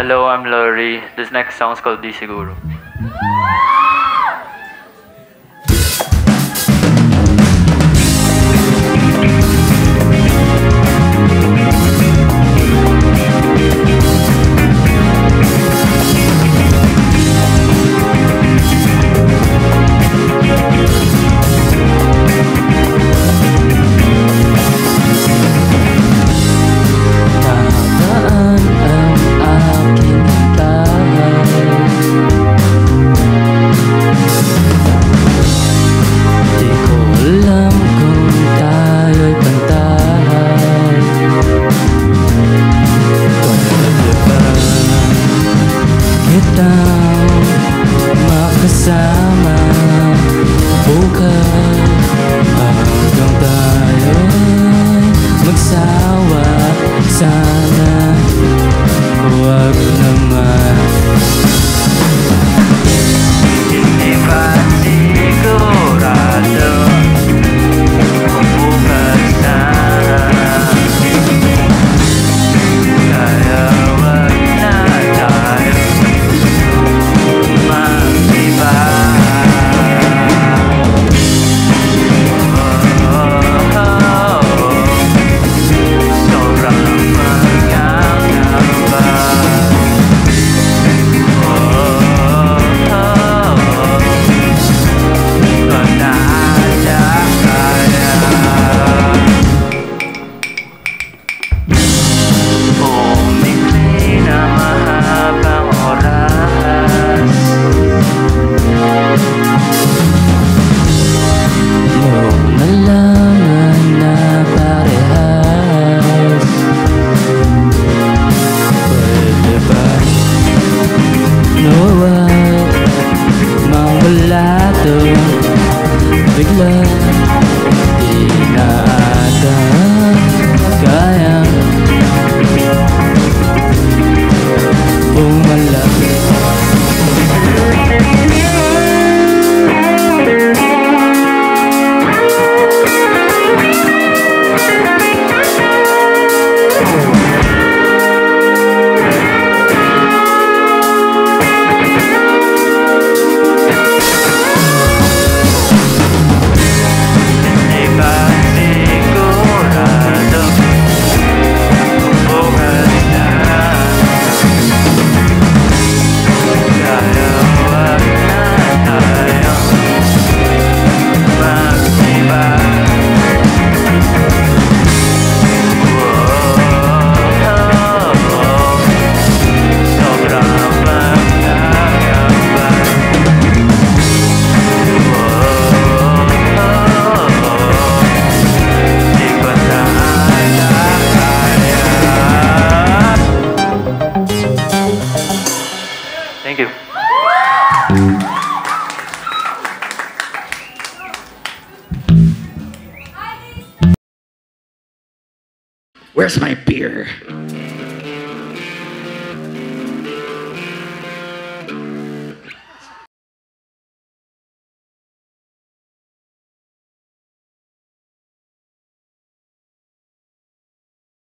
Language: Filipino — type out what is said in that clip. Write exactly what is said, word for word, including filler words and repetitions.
Hello, I'm Lory. This next song is called Siguro. Makasama bukas hanggang tayo'y magsawa. Sana huwag naman. Hindi pa sigurado kung bukas na, kaya wag na tayo mag-iba. Oh, oh, oh. Sobrang magkakaba. Oh, oh, oh. Kung naada kaya umikli na mahabang oras. Noong nalaman na parehas, pwede ba nawal mawala to bigla? Di na ata kaya bumalik. Hindi pa sigurado kung bukas na, kaya wag na tayo mag-iba. Oh, oh, oh. Sobrang magkakaba. Di ko na ata kaya. Thank you. Where's my beer?